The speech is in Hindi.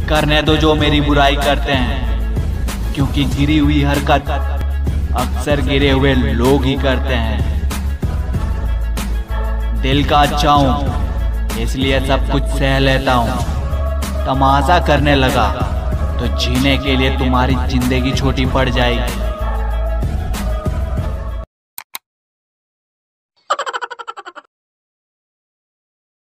करने दो जो मेरी बुराई करते हैं, क्योंकि गिरी हुई हरकत अक्सर गिरे हुए लोग ही करते हैं। दिल का अच्छा हूं इसलिए सब कुछ सह लेता हूं। तमाशा करने लगा तो जीने के लिए तुम्हारी जिंदगी छोटी पड़ जाएगी।